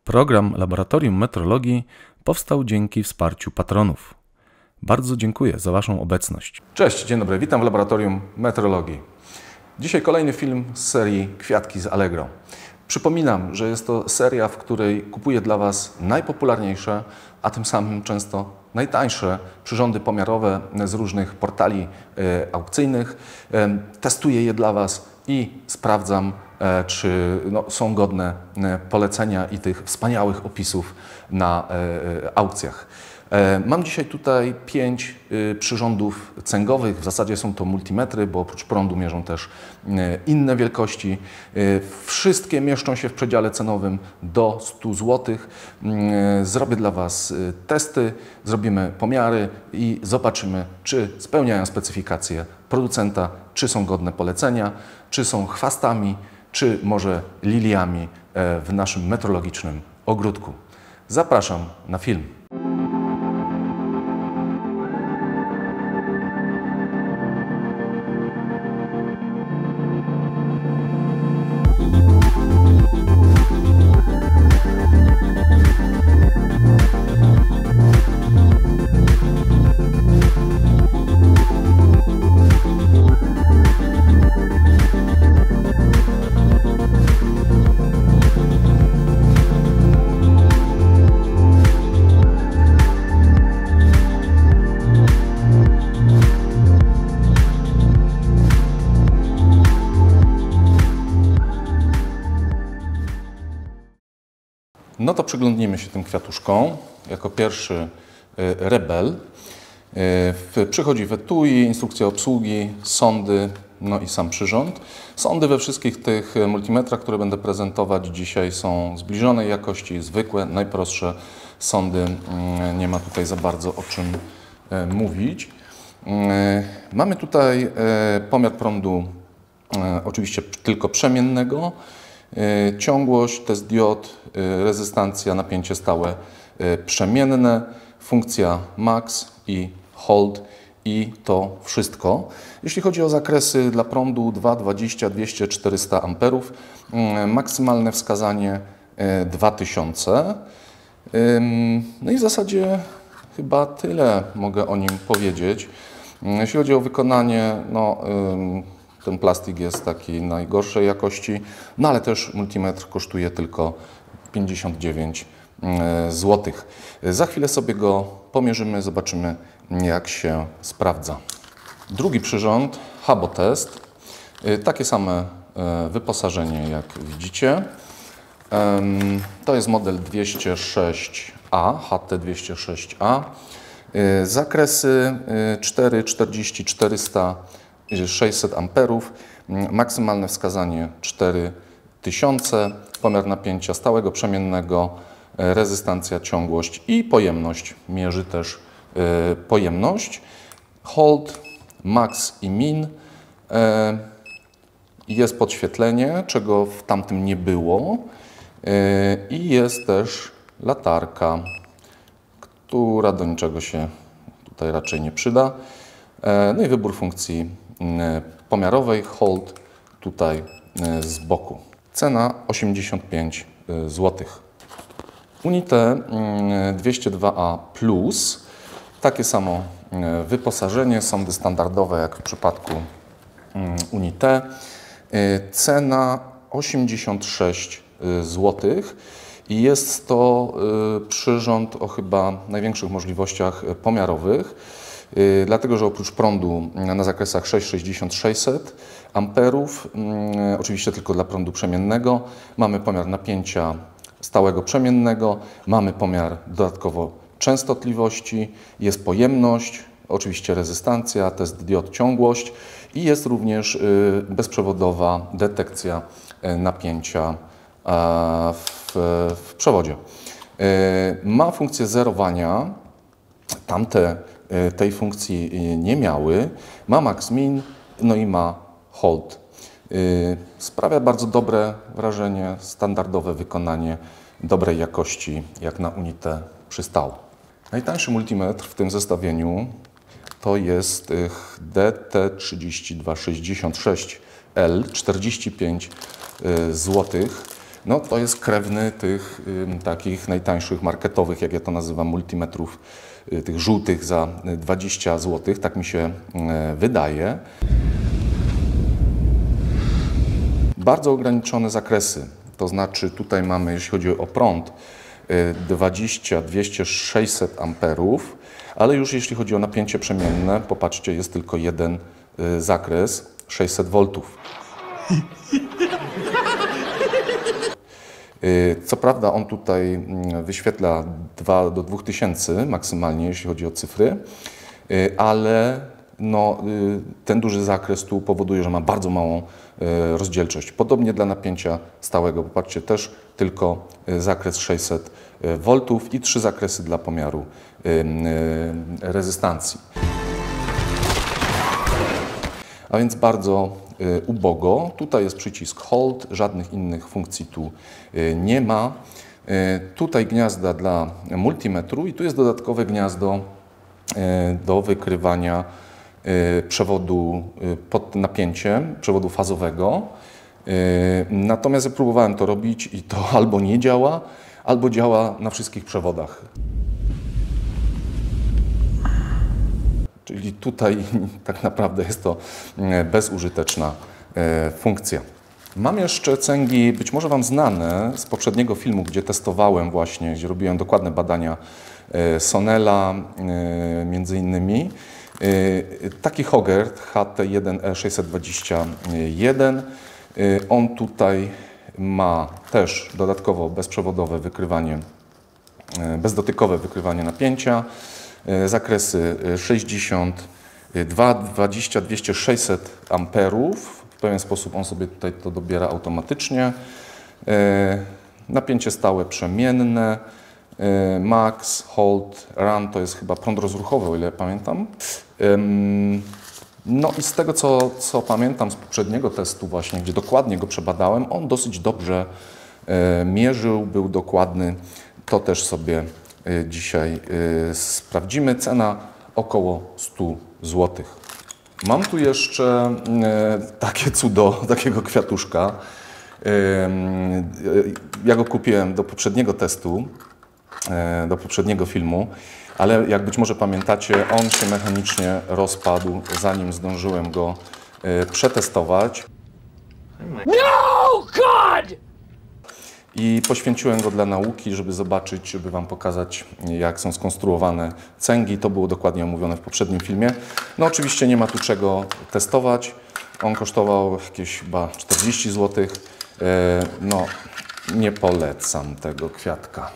Program Laboratorium Metrologii powstał dzięki wsparciu patronów. Bardzo dziękuję za Waszą obecność. Cześć, dzień dobry, witam w Laboratorium Metrologii. Dzisiaj kolejny film z serii Kwiatki z Allegro. Przypominam, że jest to seria, w której kupuję dla Was najpopularniejsze, a tym samym często najtańsze przyrządy pomiarowe z różnych portali aukcyjnych. Testuję je dla Was i sprawdzam, czy są godne polecenia i tych wspaniałych opisów na aukcjach. Mam dzisiaj tutaj 5 przyrządów cęgowych, w zasadzie są to multimetry, bo oprócz prądu mierzą też inne wielkości. Wszystkie mieszczą się w przedziale cenowym do 100 zł. Zrobię dla Was testy, zrobimy pomiary i zobaczymy, czy spełniają specyfikacje producenta, czy są godne polecenia, czy są chwastami, czy może liliami w naszym metrologicznym ogródku. Zapraszam na film. No to przyglądnijmy się tym kwiatuszkom. Jako pierwszy Rebel. Przychodzi w etui, instrukcja obsługi, sondy, no i sam przyrząd. Sondy we wszystkich tych multimetrach, które będę prezentować dzisiaj, są zbliżonej jakości, zwykłe, najprostsze sondy. Nie ma tutaj za bardzo o czym mówić. Mamy tutaj pomiar prądu, oczywiście tylko przemiennego. Ciągłość, test diod, rezystancja, napięcie stałe przemienne, funkcja max i hold i to wszystko. Jeśli chodzi o zakresy dla prądu 2, 20, 200, 400 amperów, maksymalne wskazanie 2000. No i w zasadzie chyba tyle mogę o nim powiedzieć. Jeśli chodzi o wykonanie, ten plastik jest takiej najgorszej jakości, no ale też multimetr kosztuje tylko 59 zł. Za chwilę sobie go pomierzymy, zobaczymy, jak się sprawdza. Drugi przyrząd, Habotest. Takie same wyposażenie, jak widzicie. To jest model 206A, HT206A. Zakresy 4, 40, 400, 600 amperów, maksymalne wskazanie 4000, pomiar napięcia stałego, przemiennego, rezystancja, ciągłość i pojemność. Mierzy też pojemność. Hold, max i min. Jest podświetlenie, czego w tamtym nie było. I jest też latarka, która do niczego się tutaj raczej nie przyda. No i wybór funkcji pomiarowej, hold tutaj z boku. Cena 85 zł. Unite 202A+, takie samo wyposażenie, sondy standardowe jak w przypadku Unite. Cena 86 zł i jest to przyrząd o chyba największych możliwościach pomiarowych. Dlatego, że oprócz prądu na zakresach 660-600 amperów, oczywiście tylko dla prądu przemiennego, mamy pomiar napięcia stałego przemiennego, mamy pomiar dodatkowo częstotliwości, jest pojemność, oczywiście rezystancja, test diod, ciągłość i jest również bezprzewodowa detekcja napięcia w przewodzie. Ma funkcję zerowania, tamte tej funkcji nie miały. Ma max min, no i ma hold. Sprawia bardzo dobre wrażenie, standardowe wykonanie dobrej jakości, jak na Unite przystało. Najtańszy multimetr w tym zestawieniu to jest DT3266L, 45 zł. no to jest krewny tych takich najtańszych marketowych, jak ja to nazywam, multimetrów, tych żółtych za 20 zł, tak mi się wydaje. Bardzo ograniczone zakresy, to znaczy tutaj mamy, jeśli chodzi o prąd, 20, 200, 600 amperów, ale już jeśli chodzi o napięcie przemienne, popatrzcie, jest tylko jeden zakres, 600 V. Co prawda on tutaj wyświetla 2 do 2000 maksymalnie, jeśli chodzi o cyfry, ale no, ten duży zakres tu powoduje, że ma bardzo małą rozdzielczość. Podobnie dla napięcia stałego. Popatrzcie, też tylko zakres 600 V i 3 zakresy dla pomiaru rezystancji. A więc bardzo ubogo. Tutaj jest przycisk Hold, żadnych innych funkcji tu nie ma. Tutaj gniazda dla multimetru i tu jest dodatkowe gniazdo do wykrywania przewodu pod napięciem, przewodu fazowego. Natomiast ja próbowałem to robić i to albo nie działa, albo działa na wszystkich przewodach. Czyli tutaj tak naprawdę jest to bezużyteczna funkcja. Mam jeszcze cęgi, być może Wam znane z poprzedniego filmu, gdzie testowałem właśnie, gdzie robiłem dokładne badania Sonela między innymi. Taki Hogert HT1E621. On tutaj ma też dodatkowo bezprzewodowe wykrywanie, bezdotykowe wykrywanie napięcia. Zakresy 60, 20, 200, 600 amperów. W pewien sposób on sobie tutaj to dobiera automatycznie. Napięcie stałe przemienne. Max, Hold, Run to jest chyba prąd rozruchowy, o ile pamiętam. No i z tego, co pamiętam z poprzedniego testu właśnie, gdzie dokładnie go przebadałem, on dosyć dobrze mierzył, był dokładny. To też sobie dzisiaj sprawdzimy. Cena około 100 zł. Mam tu jeszcze takie cudo, takiego kwiatuszka. Ja go kupiłem do poprzedniego testu, do poprzedniego filmu, ale jak być może pamiętacie, on się mechanicznie rozpadł, zanim zdążyłem go przetestować. No, God! I poświęciłem go dla nauki, żeby zobaczyć, żeby Wam pokazać, jak są skonstruowane cęgi. To było dokładnie omówione w poprzednim filmie. No oczywiście nie ma tu czego testować. On kosztował jakieś chyba 40 zł. No nie polecam tego kwiatka.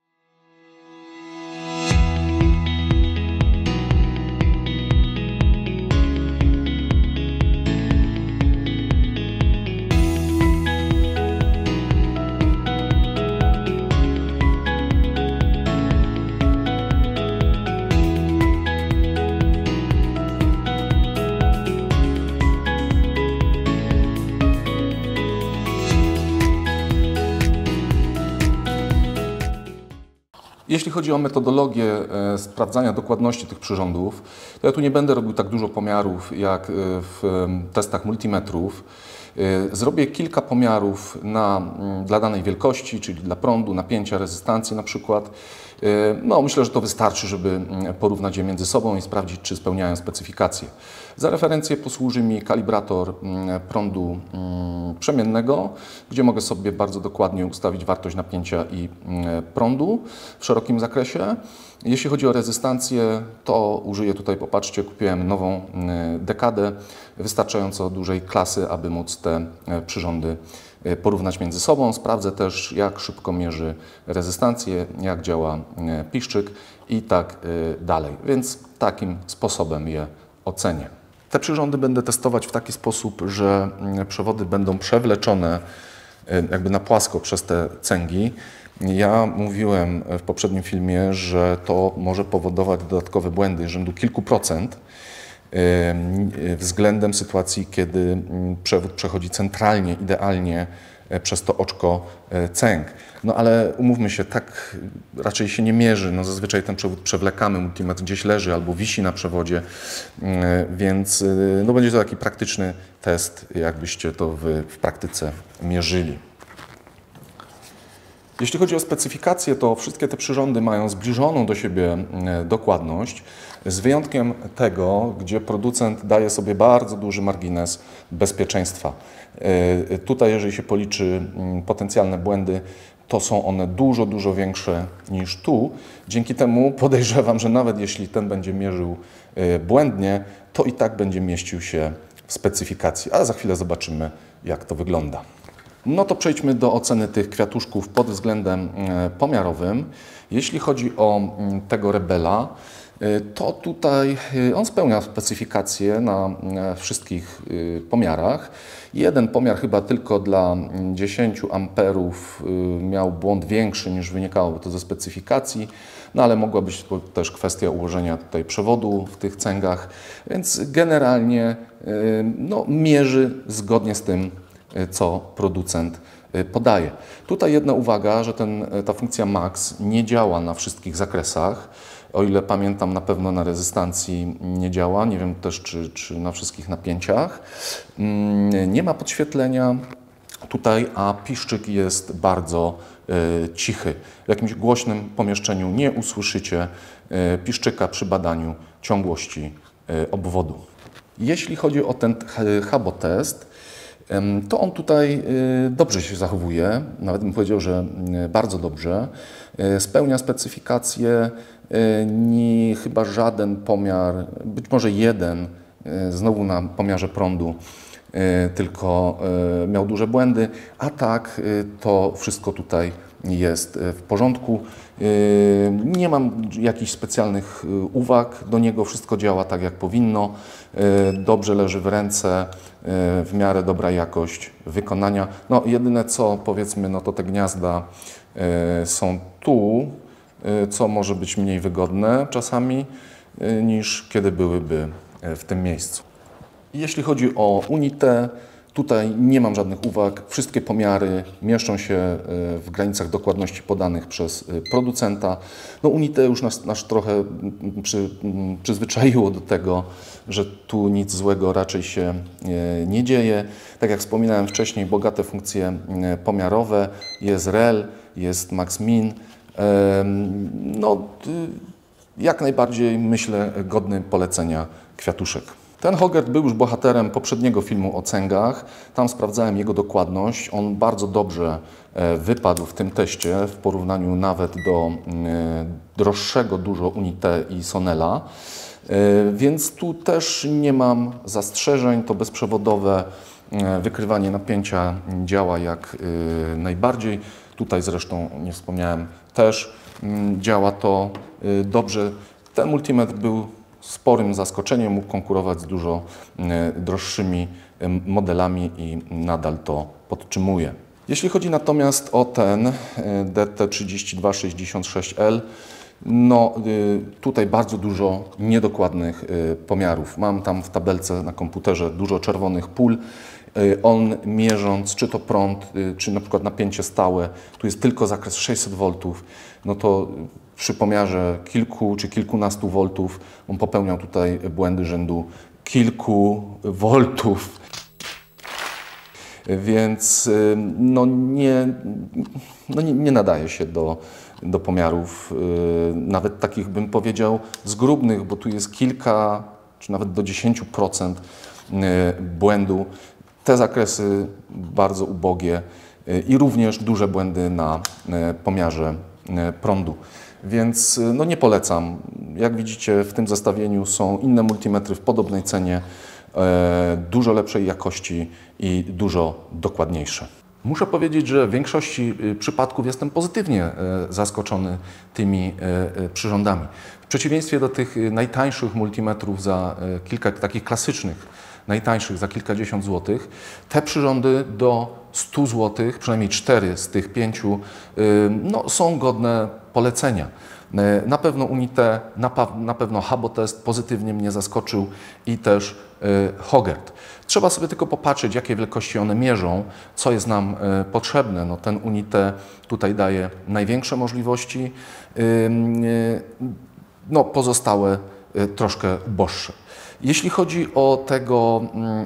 Jeśli chodzi o metodologię sprawdzania dokładności tych przyrządów, to ja tu nie będę robił tak dużo pomiarów jak w testach multimetrów. Zrobię kilka pomiarów dla danej wielkości, czyli dla prądu, napięcia, rezystancji na przykład. No, myślę, że to wystarczy, żeby porównać je między sobą i sprawdzić, czy spełniają specyfikacje. Za referencję posłuży mi kalibrator prądu przemiennego, gdzie mogę sobie bardzo dokładnie ustawić wartość napięcia i prądu w szerokim zakresie. Jeśli chodzi o rezystancję, to użyję tutaj, popatrzcie, kupiłem nową dekadę, wystarczająco dużej klasy, aby móc te przyrządy porównać między sobą. Sprawdzę też, jak szybko mierzy rezystancję, jak działa piszczyk i tak dalej. Więc takim sposobem je ocenię. Te przyrządy będę testować w taki sposób, że przewody będą przewleczone jakby na płasko przez te cęgi. Ja mówiłem w poprzednim filmie, że to może powodować dodatkowe błędy rzędu kilku procent względem sytuacji, kiedy przewód przechodzi centralnie, idealnie przez to oczko cęg. No ale umówmy się, tak raczej się nie mierzy. No, zazwyczaj ten przewód przewlekamy, multimetr gdzieś leży albo wisi na przewodzie, więc no, będzie to taki praktyczny test, jakbyście to w praktyce mierzyli. Jeśli chodzi o specyfikację, to wszystkie te przyrządy mają zbliżoną do siebie dokładność, z wyjątkiem tego, gdzie producent daje sobie bardzo duży margines bezpieczeństwa. Tutaj, jeżeli się policzy potencjalne błędy, to są one dużo, dużo większe niż tu. Dzięki temu podejrzewam, że nawet jeśli ten będzie mierzył błędnie, to i tak będzie mieścił się w specyfikacji, ale za chwilę zobaczymy, jak to wygląda. No to przejdźmy do oceny tych kwiatuszków pod względem pomiarowym. Jeśli chodzi o tego Rebela, to tutaj on spełnia specyfikacje na wszystkich pomiarach. Jeden pomiar chyba tylko dla 10 amperów miał błąd większy niż wynikało to ze specyfikacji, no ale mogła być to też kwestia ułożenia tutaj przewodu w tych cęgach, więc generalnie no, mierzy zgodnie z tym, co producent podaje. Tutaj jedna uwaga, że ta funkcja max nie działa na wszystkich zakresach. O ile pamiętam, na pewno na rezystancji nie działa. Nie wiem też, czy na wszystkich napięciach. Nie ma podświetlenia tutaj, a piszczyk jest bardzo cichy. W jakimś głośnym pomieszczeniu nie usłyszycie piszczyka przy badaniu ciągłości obwodu. Jeśli chodzi o ten Habotest, to on tutaj dobrze się zachowuje, nawet bym powiedział, że bardzo dobrze. Spełnia specyfikacje, chyba żaden pomiar, być może jeden, znowu na pomiarze prądu, tylko miał duże błędy, a tak to wszystko tutaj jest w porządku. Nie mam jakichś specjalnych uwag do niego, wszystko działa tak jak powinno, dobrze leży w ręce, w miarę dobra jakość wykonania. No jedyne co powiedzmy, no to te gniazda są tu, co może być mniej wygodne czasami niż kiedy byłyby w tym miejscu. Jeśli chodzi o unitę, tutaj nie mam żadnych uwag. Wszystkie pomiary mieszczą się w granicach dokładności podanych przez producenta. No, unitę już nas trochę przyzwyczaiło do tego, że tu nic złego raczej się nie dzieje. Tak jak wspominałem wcześniej, bogate funkcje pomiarowe. Jest rel, jest max-min. No, jak najbardziej, myślę, godny polecenia kwiatuszek. Ten Hogert był już bohaterem poprzedniego filmu o cęgach. Tam sprawdzałem jego dokładność. On bardzo dobrze wypadł w tym teście w porównaniu nawet do droższego dużo Unite i Sonela. Więc tu też nie mam zastrzeżeń. To bezprzewodowe wykrywanie napięcia działa jak najbardziej. Tutaj zresztą, nie wspomniałem, też działa to dobrze. Ten multimetr był sporym zaskoczeniem, mógł konkurować z dużo droższymi modelami i nadal to podtrzymuje. Jeśli chodzi natomiast o ten DT3266L, no tutaj bardzo dużo niedokładnych pomiarów. Mam tam w tabelce na komputerze dużo czerwonych pól. On mierząc, czy to prąd, czy na przykład napięcie stałe, tu jest tylko zakres 600 V, no to przy pomiarze kilku czy kilkunastu voltów on popełniał tutaj błędy rzędu kilku voltów. Więc no nie nadaje się do pomiarów, nawet takich bym powiedział zgrubnych, bo tu jest kilka, czy nawet do 10% błędu. Te zakresy bardzo ubogie i również duże błędy na pomiarze prądu. Więc no nie polecam. Jak widzicie, w tym zestawieniu są inne multimetry w podobnej cenie, dużo lepszej jakości i dużo dokładniejsze. Muszę powiedzieć, że w większości przypadków jestem pozytywnie zaskoczony tymi przyrządami. W przeciwieństwie do tych najtańszych multimetrów za kilka takich klasycznych, najtańszych za kilkadziesiąt złotych, te przyrządy do 100 zł, przynajmniej 4 z tych 5, no, są godne polecenia. Na pewno Unite, na pewno Habotest pozytywnie mnie zaskoczył i też Hogert. Trzeba sobie tylko popatrzeć, jakie wielkości one mierzą, co jest nam potrzebne. No, ten Unite tutaj daje największe możliwości, no, pozostałe troszkę uboższe. Jeśli chodzi o tego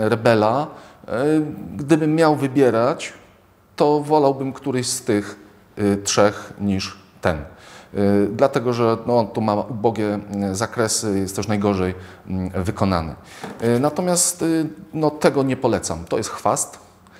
Rebela, gdybym miał wybierać, to wolałbym któryś z tych trzech niż ten. Dlatego, że no, tu ma ubogie zakresy, jest też najgorzej wykonany. Natomiast no, tego nie polecam. To jest chwast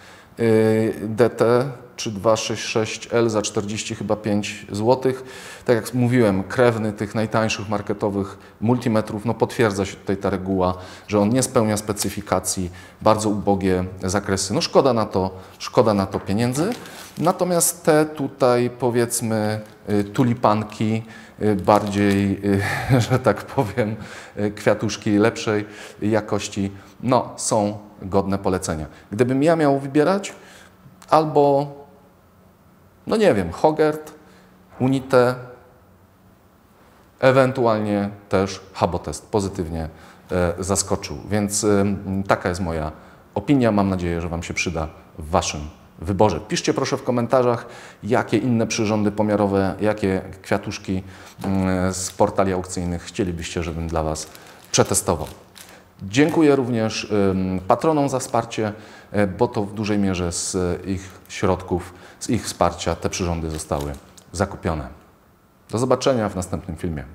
DT 3266L za 40 chyba 5 zł. Tak jak mówiłem, krewny tych najtańszych marketowych multimetrów, no potwierdza się tutaj ta reguła, że on nie spełnia specyfikacji, bardzo ubogie zakresy. No szkoda na to pieniędzy. Natomiast te tutaj powiedzmy tulipanki, bardziej, że tak powiem, kwiatuszki lepszej jakości, no są godne polecenia. Gdybym ja miał wybierać, albo, no nie wiem, Hogert, Unite, ewentualnie też Habotest pozytywnie zaskoczył. Więc taka jest moja opinia. Mam nadzieję, że Wam się przyda w Waszym wyborze. Piszcie proszę w komentarzach, jakie inne przyrządy pomiarowe, jakie kwiatuszki z portali aukcyjnych chcielibyście, żebym dla Was przetestował. Dziękuję również patronom za wsparcie, bo to w dużej mierze z ich środków, z ich wsparcia te przyrządy zostały zakupione. Do zobaczenia w następnym filmie.